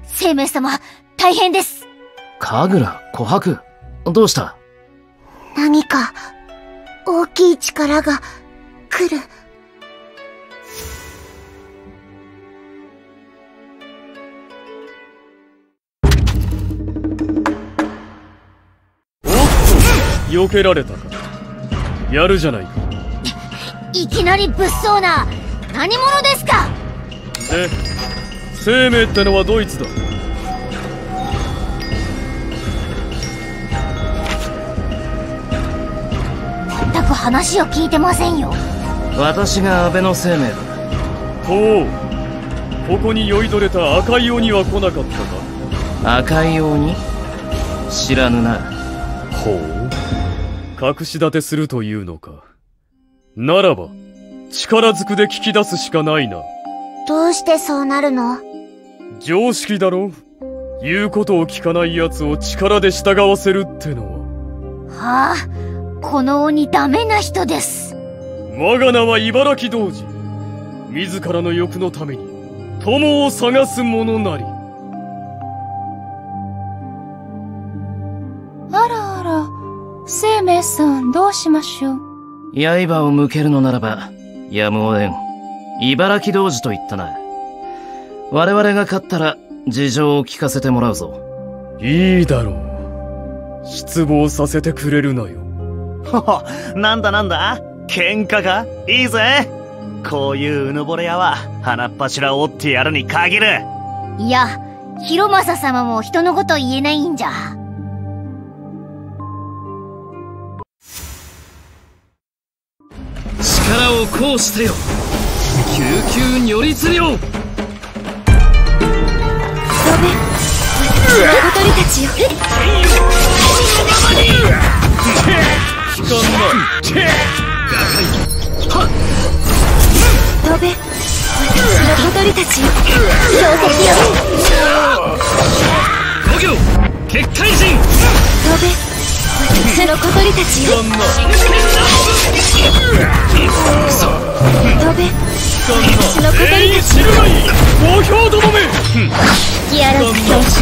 生命様、大変です。 神楽、琥珀、どうした？ 何か、大きい力が、来る。 おっと、避けられたか。やるじゃないか。 いきなり物騒な、何者ですか？ で、生命ってのはドイツだ。 全く話を聞いてませんよ。 私が安倍の生命だ。 ほう、ここに酔いどれた赤い鬼は来なかったか？ 赤い鬼？知らぬな。 ほう、隠し立てするというのか。ならば力ずくで聞き出すしかないな。 どうしてそうなるの？ 常識だろ。言うことを聞かない奴を力で従わせるってのは。 はあ、この鬼ダメな人です。 我が名は茨城童子。自らの欲のために友を探す者なり。 あらあら、生命さんどうしましょう。 刃を向けるのならば、やむを得ん。茨城童子と言ったな。我々が勝ったら事情を聞かせてもらうぞ。 いいだろう。失望させてくれるなよ。 ほほ、なんだなんだ、喧嘩か？いいぜ。こういううぬぼれ屋は鼻っ柱を折ってやるに限る。 いや、広政様も人のこと言えないんじゃ。 力を行使せよ。救急如律令。 小鳥たちよ。飛べ、私の小鳥たちよ。標的よ。 五行結界陣。 飛べ、私の小鳥たちよ。飛べ、私の小鳥たちよ。 五票どもめ。 ギアロス教授。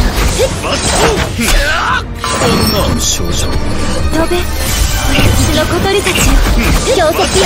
少女。 飛べ、私の小鳥たちよ。標的よ。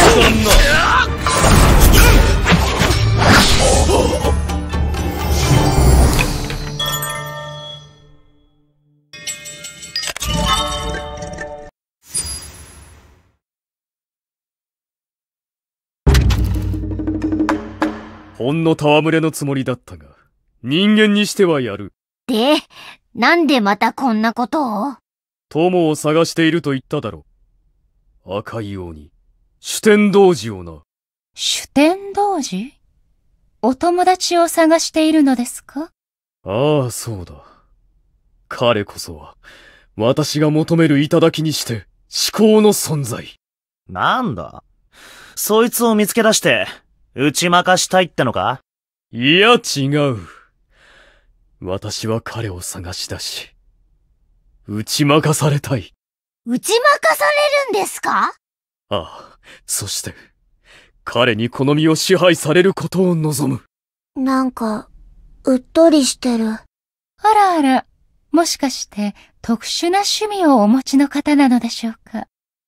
ほんの戯れのつもりだったが、人間にしてはやる。 で、なんでまたこんなことを？ 友を探していると言っただろう。赤い鬼、酒呑童子をな。 酒呑童子？お友達を探しているのですか？ ああ、そうだ。彼こそは、私が求める頂にして、至高の存在。 なんだ？そいつを見つけ出して、打ち負かしたいってのか？ いや、違う。私は彼を探し出し、打ち負かされたい。 打ち負かされるんですか？ ああ、そして、彼にこの身を支配されることを望む。 なんか、うっとりしてる。 あらあら、もしかして特殊な趣味をお持ちの方なのでしょうか。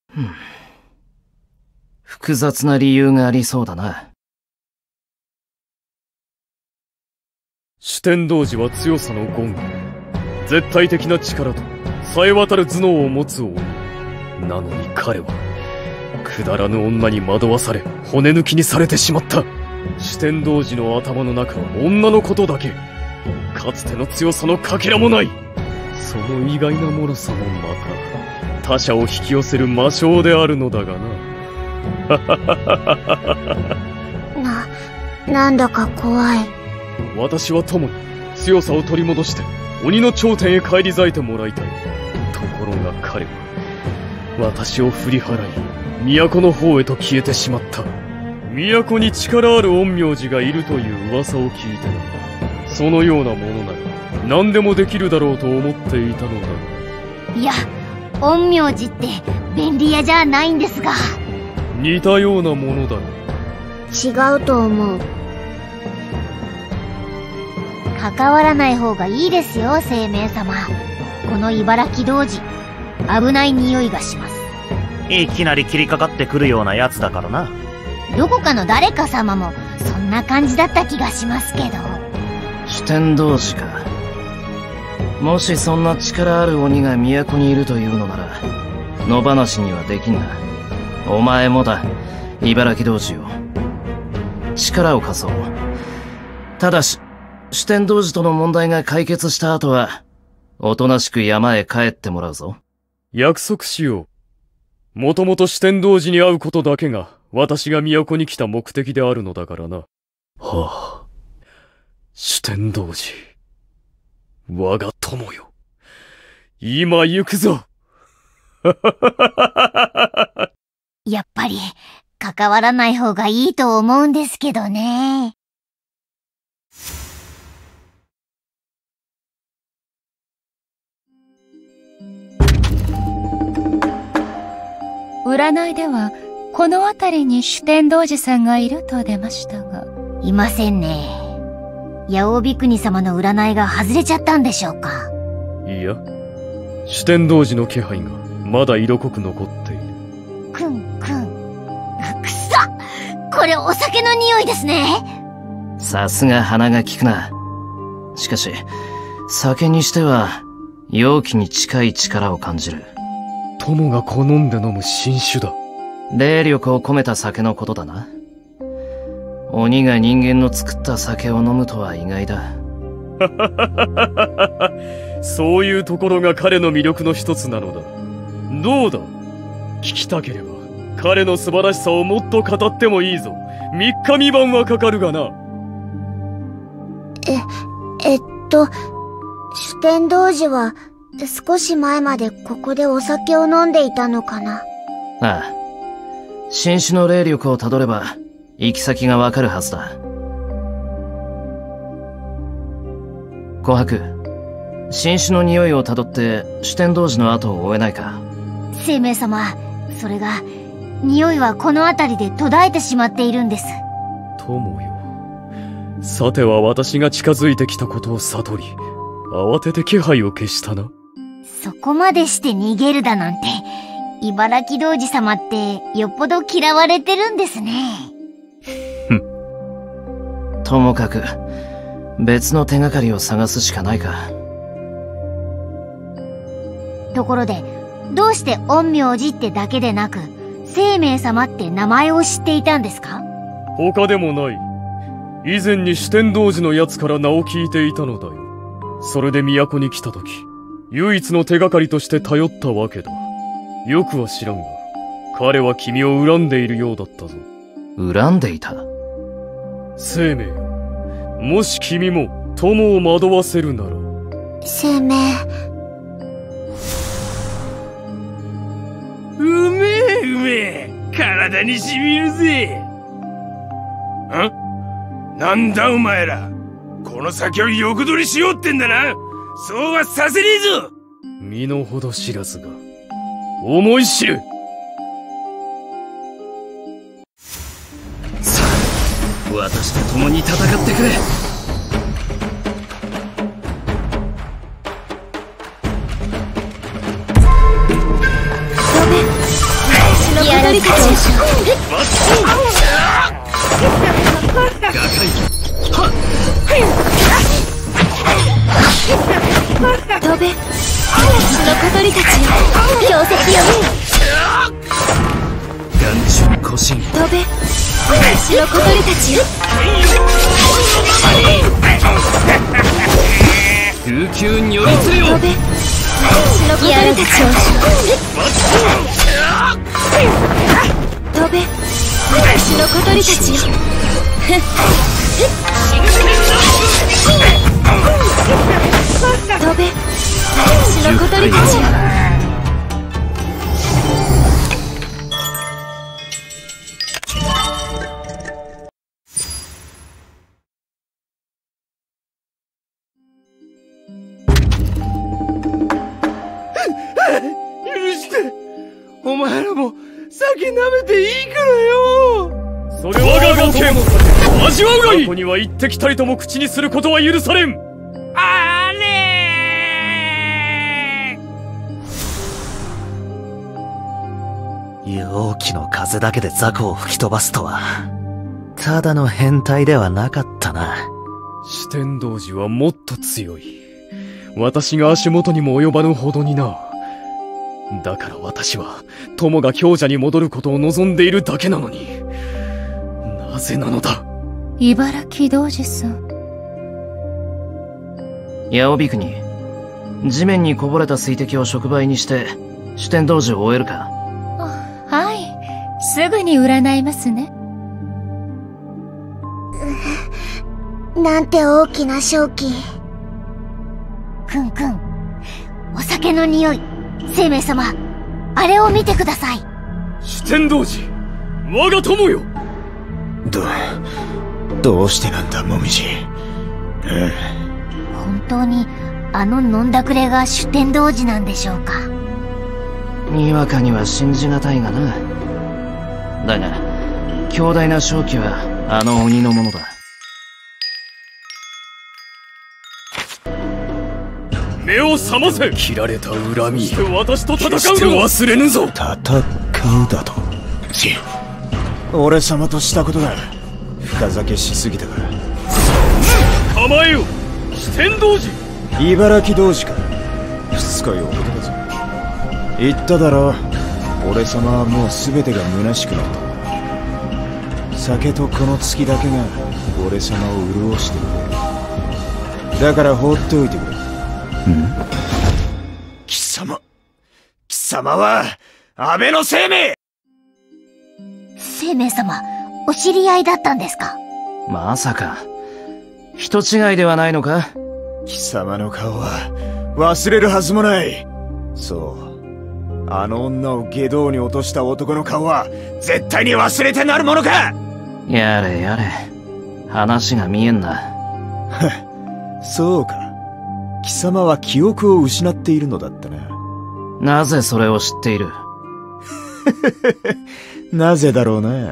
複雑な理由がありそうだな。 酒呑童子は強さの権威、絶対的な力と冴え渡る頭脳を持つ鬼。なのに彼は、くだらぬ女に惑わされ、骨抜きにされてしまった。酒呑童子の頭の中は女のことだけ。かつての強さのかけらもない。その意外な脆さもまた、他者を引き寄せる魔性であるのだがな。 なんだか怖い。 私は友に強さを取り戻して鬼の頂点へ返り咲いてもらいたい。ところが彼は私を振り払い都の方へと消えてしまった。都に力ある陰陽師がいるという噂を聞いてな。そのようなものなら何でもできるだろうと思っていたのだ。 いや、陰陽師って便利屋じゃないんですが。 似たようなものだろう。 違うと思う。 関わらない方がいいですよ、生命様。この茨城童子、危ない匂いがします。 いきなり切りかかってくるようなやつだからな。 どこかの誰か様もそんな感じだった気がしますけど。 四天童子か。もしそんな力ある鬼が都にいるというのなら野放しにはできんな。お前もだ、茨城童子よ。力を貸そう。ただし四天童子との問題が解決した後はおとなしく山へ帰ってもらうぞ。 約束しよう。もともと四天童子に会うことだけが私が都に来た目的であるのだからな。はあ、四天童子、我が友よ、今行くぞ。 やっぱり関わらない方がいいと思うんですけどね。 占いではこの辺りに四天童子さんがいると出ましたが。 いませんね。八尾国様の占いが外れちゃったんでしょうか。 いや、四天童子の気配がまだ色濃く残っている。 くんくん。くさ！これお酒の匂いですね。 さすが鼻が利くな。しかし酒にしては容器に近い力を感じる。 友が好んで飲む新酒だ。 霊力を込めた酒のことだな。鬼が人間の作った酒を飲むとは意外だ。 そういうところが彼の魅力の一つなのだ。どうだ、聞きたければ彼の素晴らしさをもっと語ってもいいぞ。3日3晩はかかるがな。 四天童子は少し前までここでお酒を飲んでいたのかな。 ああ、新種の霊力をたどれば行き先がわかるはずだ。琥珀、新種の匂いをたどって四天童子の後を追えないか。 生命様、それが匂いはこの辺りで途絶えてしまっているんです。 友よ、さては私が近づいてきたことを悟り慌てて気配を消したな。 そこまでして逃げるだなんて、茨城童子様ってよっぽど嫌われてるんですね。 ともかく別の手がかりを探すしかないか。 ところで、どうして陰陽師ってだけでなく生命様って名前を知っていたんですか？ 他でもない。以前に四天童子のやつから名を聞いていたのだよ。それで都に来た時、唯一の手がかりとして頼ったわけだ。よくは知らんが、彼は君を恨んでいるようだったぞ。 恨んでいた？ 生命よ、もし君も友を惑わせるなら。 生命。 うめえうめえ、体にしみるぜ。なんだお前ら、この酒を横取りしようってんだな。そうはさせねえぞ。 身の程知らずが思い知る。 さあ、私と共に戦ってくれ。 飛べ、私の小鳥たちよ。強敵よ。 眼中古神。 飛べ、私の小鳥たちよ。 琉球に寄り連れよ。 飛べ、私の小鳥たちよ。飛べ、私の小鳥たちよ。飛べ、私の小鳥たちよ。 許して、お前らも酒舐めていいからよ。 それは我がご剣、味わうがいい。過去には一滴たりとも口にすることは許されん。 風だけで雑魚を吹き飛ばすとは、ただの変態ではなかったな。 四天童寺はもっと強い。私が足元にも及ばぬほどにな。だから私は、友が強者に戻ることを望んでいるだけなのに。なぜなのだ。 茨城童子さん。 八尾ビクに、地面にこぼれた水滴を触媒にして、四天童寺を終えるか。 はい。すぐに占いますね。 なんて大きな勝機。 くんくん、お酒の匂い。生命様、あれを見てください。 四天童寺、我が友よ。 どうしてなんだ、もみじ。 本当に、あの飲んだくれが四天童寺なんでしょうか。 にわかには信じがたいがな。だが、強大な勝機は、あの鬼のものだ。 目を覚ませ。切られた恨み、私と戦うのは忘れぬぞ。 戦うだと。俺様としたことだ。深酒しすぎたから。 構えよ、四天童寺。 茨城童子か。しつこい男だぞ。言っただろ、俺様はもう全てが虚しくなった。酒とこの月だけが俺様を潤してくれる。だから放っておいてくれ。貴様は安倍の生命。 生命様、お知り合いだったんですか。 まさか、人違いではないのか。 貴様の顔は忘れるはずもない。そう、あの女を下道に落とした男の顔は絶対に忘れてなるものか。 やれやれ、話が見えんな。 そうか、貴様は記憶を失っているのだったな。 なぜそれを知っている。 なぜだろうな。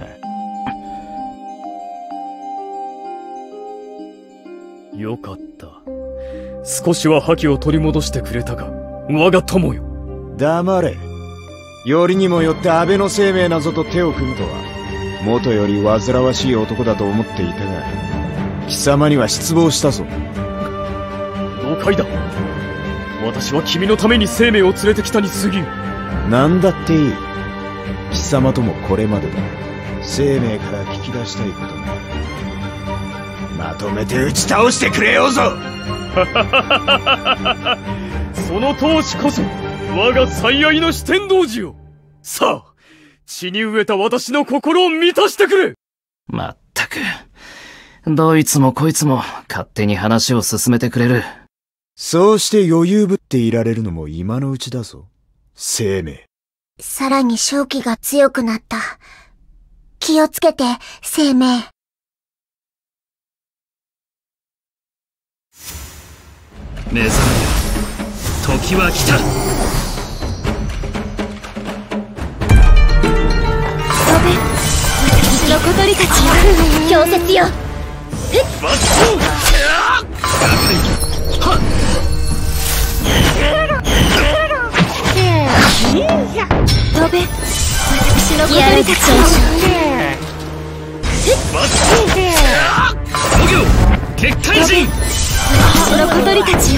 よかった。少しは覇気を取り戻してくれたが、我が友よ。 黙れ。よりにもよって安倍の生命なぞと手を踏むとは、元より煩わしい男だと思っていたが、貴様には失望したぞ。 了解だ。私は君のために生命を連れてきたに過ぎん。 なんだっていい。貴様ともこれまでだ。生命から聞き出したいことが。まとめて打ち倒してくれようぞ。 その闘志こそ我が最愛の四天童寺よ。さあ、血に飢えた私の心を満たしてくれ。 まったく、どいつもこいつも勝手に話を進めてくれる。 そうして余裕ぶっていられるのも今のうちだぞ、生命。 さらに勝機が強くなった。気をつけて、生命。 目覚めよ、時は来た。 飛べ、私の小鳥たちよ。氷雪よ。飛べ、私の小鳥たちよ。 結界人。 私の小鳥たちよ。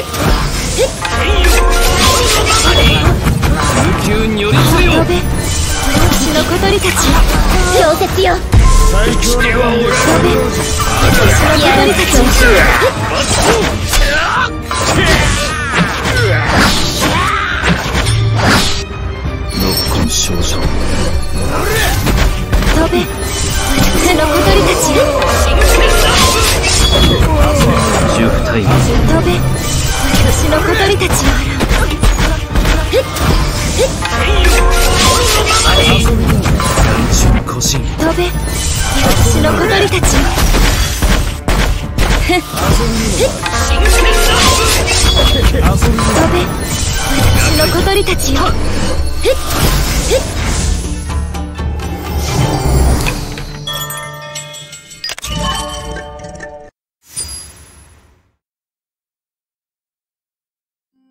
悠久に寄り添えよ。 飛べ、私の小鳥たちよ。氷雪よ。 最強の飛べ、私の小鳥たちよ。 ノッコン少女。 飛べ、私の小鳥たちよ。 重体。 飛べ、私の小鳥たちよ。 眼中古神。 飛べ、私の小鳥たちよ。飛べ、私の小鳥たちよ。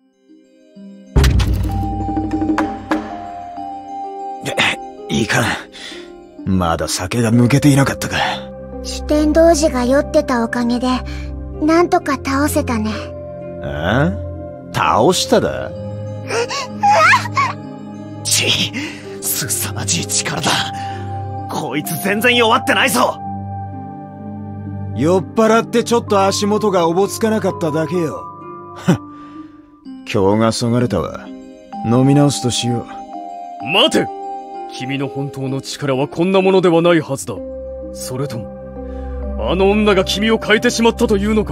いかん。 まだ酒が抜けていなかったか。 主天童子が酔ってたおかげで、なんとか倒せたね。 ああ？倒しただ？ 凄まじい力だ。こいつ全然弱ってないぞ。 酔っ払ってちょっと足元がおぼつかなかっただけよ。今日がそがれたわ。飲み直すとしよう。待て！君の本当の力はこんなものではないはずだ。それとも、あの女が君を変えてしまったというのか？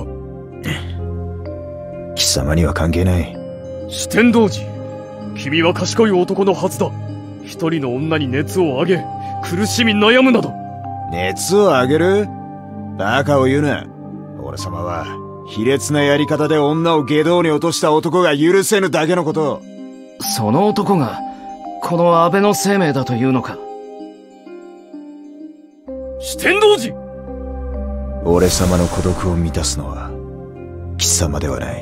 貴様には関係ない。 主天童子、君は賢い男のはずだ。一人の女に熱を上げ、苦しみ悩むなど。 熱を上げる？バカを言うな。俺様は、卑劣なやり方で女を下道に落とした男が許せぬだけのこと。 その男が、この安倍の生命だというのか？ 主天童子！ 俺様の孤独を満たすのは、貴様ではない。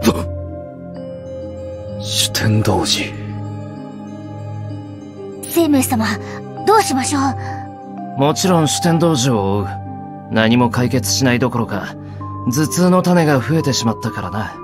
主天童子。 生命様、どうしましょう？もちろん主天童子を追う。何も解決しないどころか、頭痛の種が増えてしまったからな。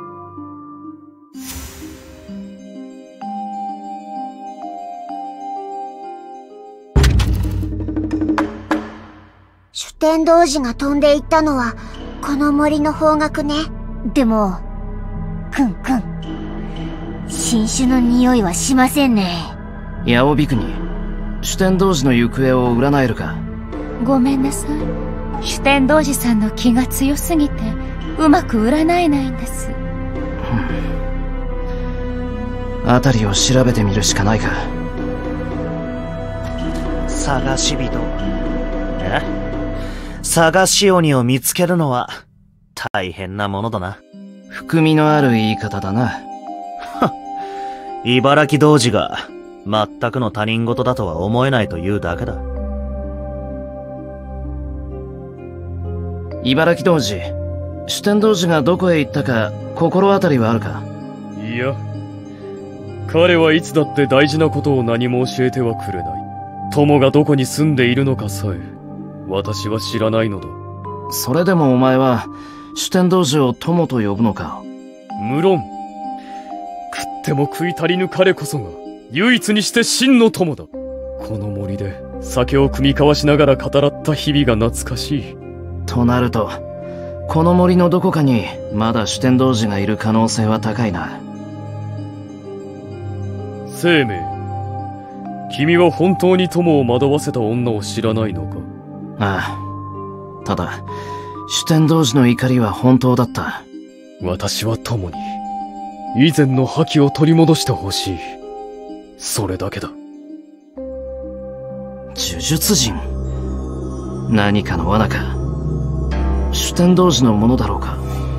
主天童子が飛んでいったのは、この森の方角ね。 でも、くん。新種の匂いはしませんね。 八尾ビクに、主天童子の行方を占えるか？ ごめんなさい。主天童子さんの気が強すぎて、うまく占えないんです。 辺りを調べてみるしかないか。 探し人。探し鬼を見つけるのは、大変なものだな。 含みのある言い方だな。 茨城童子が、全くの他人事だとは思えないというだけだ。 茨城童子、主天童子がどこへ行ったか、心当たりはあるか？ いや、彼はいつだって大事なことを何も教えてはくれない。友がどこに住んでいるのかさえ、私は知らないのだ。 それでもお前は、主天童子を友と呼ぶのか？ 無論、食っても食い足りぬ彼こそが、唯一にして真の友だ。この森で、酒を酌み交わしながら語らった日々が懐かしい。 となると、この森のどこかに、まだ主天童子がいる可能性は高いな。 生命、君は本当に友を惑わせた女を知らないのか？ ああ。ただ、主天童子の怒りは本当だった。 私は友に、以前の覇気を取り戻してほしい。それだけだ。 呪術人？何かの罠か。主天童子のものだろうか？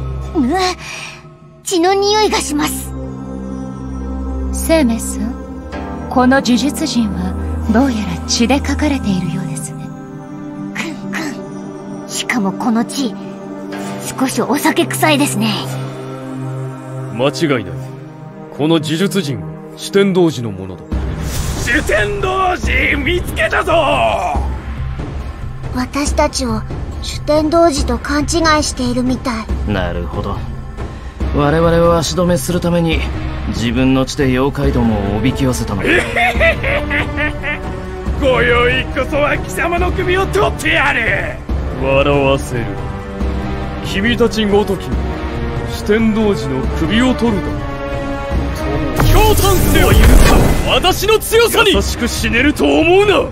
血の匂いがします。 生命さん、この呪術人はどうやら血で描かれているようですね。 しかもこの血、少しお酒臭いですね。 間違いない。この呪術人は主天童子のものだ。 主天童子見つけたぞ！ 私たちを主天童子と勘違いしているみたい。 なるほど。我々を足止めするために自分の血で妖怪どもをおびき寄せたのだ。 今宵こそは貴様の首を取ってやる。 笑わせる。君たちごとき主天童子の首を取るだ。驚嘆せよ。私の強さに優しく死ねると思うな。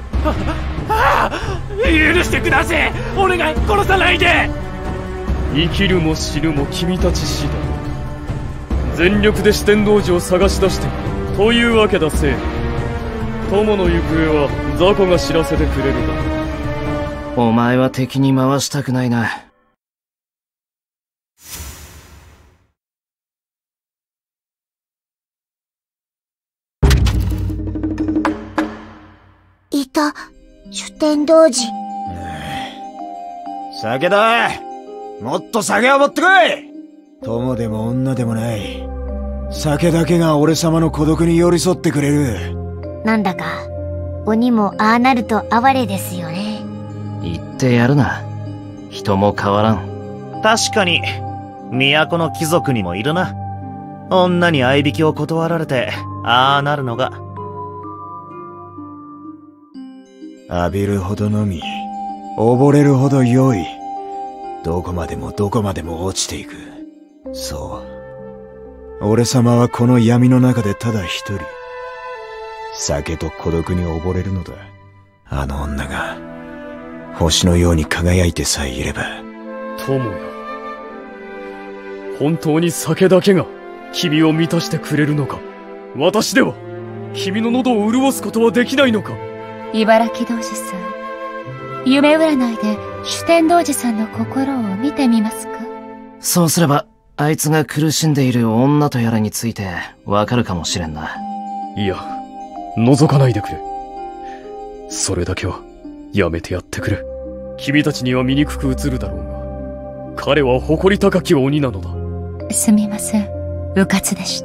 許してください。お願い、殺さないで。 生きるも死ぬも君たち次第。全力で主天童子を探し出してというわけだ。せい友の行方は雑魚が知らせてくれるだろう。 お前は敵に回したくないな。 いた、主天童子。 酒だ！もっと酒を持ってこい！友でも女でもない。酒だけが俺様の孤独に寄り添ってくれる。 なんだか、 鬼もああなると哀れですよね。 言ってやるな。人も変わらん。 確かに、都の貴族にもいるな。女に合いびきを断られて、ああなるのが。 浴びるほどのみ、溺れるほど良い。どこまでもどこまでも落ちていく。そう。俺様はこの闇の中でただ一人。酒と孤独に溺れるのだ。あの女が、星のように輝いてさえいれば。 友よ。本当に酒だけが君を満たしてくれるのか。私では君の喉を潤すことはできないのか。 茨城童子さん、夢占いで主天童子さんの心を見てみますか？ そうすれば、あいつが苦しんでいる女とやらについてわかるかもしれんな。 いや、覗かないでくれ。それだけはやめてやってくれ。君たちには醜く映るだろうが、彼は誇り高き鬼なのだ。 すみません、うかつでした。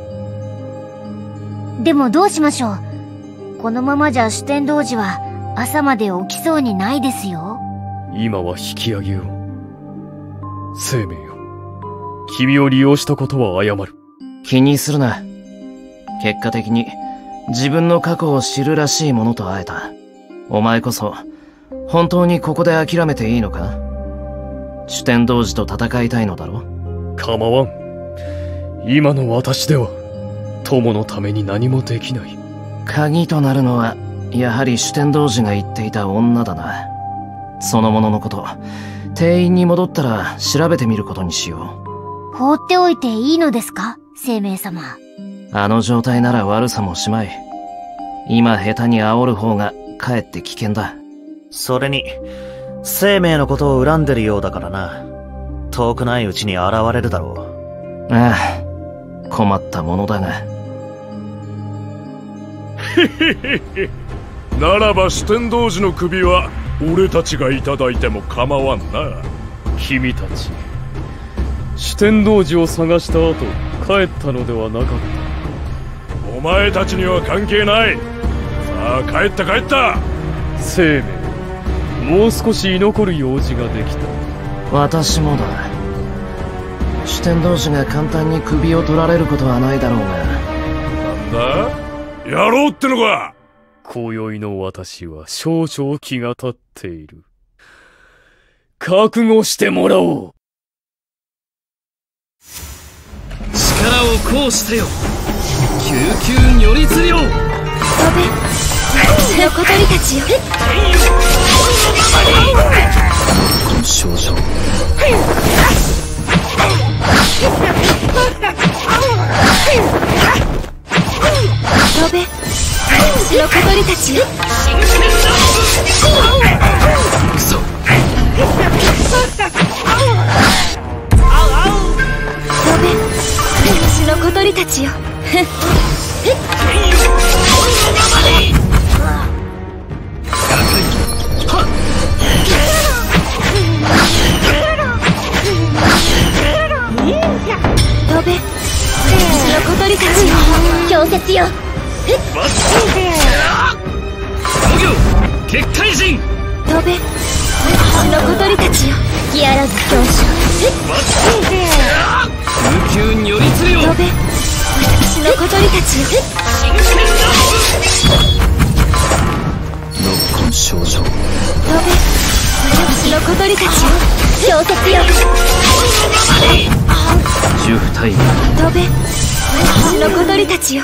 でもどうしましょう。このままじゃ主天童子は朝まで起きそうにないですよ。 今は引き上げよう。生命よ。君を利用したことは謝る。 気にするな。結果的に自分の過去を知るらしいものと会えた。お前こそ本当にここで諦めていいのか？主天童子と戦いたいのだろ？ 構わん。今の私では友のために何もできない。 鍵となるのはやはり主天童子が言っていた女だな。その者のこと、店員に戻ったら調べてみることにしよう。放っておいていいのですか、生命様。 あの状態なら悪さもしまい。今下手に煽る方がかえって危険だ。 それに、生命のことを恨んでるようだからな。遠くないうちに現れるだろう。ああ、困ったものだが。 ならば主天童子の首は俺たちがいただいても構わんな。 君たち、主天童子を探した後帰ったのではなかった。 お前たちには関係ない。さあ帰った帰った。 生命、もう少し居残る用事ができた。 私もだ。主天童子が簡単に首を取られることはないだろうが。 なんだ？やろうってのか。 今宵の私は少々気が立っている。覚悟してもらおう。 力を行使せよ。救急如律令。飛べ、 私の小鳥たちよ。 少女。 飛べ、私の小鳥たちよ。 くそ。 飛べ、私の小鳥たちよ。飛べ、私の小鳥たちよ。強説よ。 結界人。 飛べ、私の小鳥たちよ。隙あらず強者。 救急如律令。 飛べ、私の小鳥たちよ。 ノッコン少女。 飛べ、私の小鳥たちよ。強説よ。 ジュフタイム。 飛べ、私の小鳥たちよ。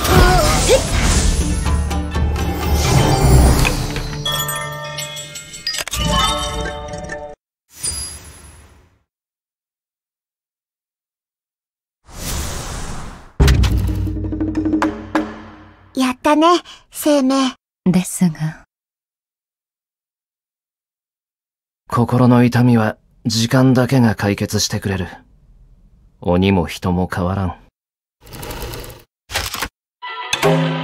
やったね、生命。 ですが。 心の痛みは時間だけが解決してくれる。鬼も人も変わらん。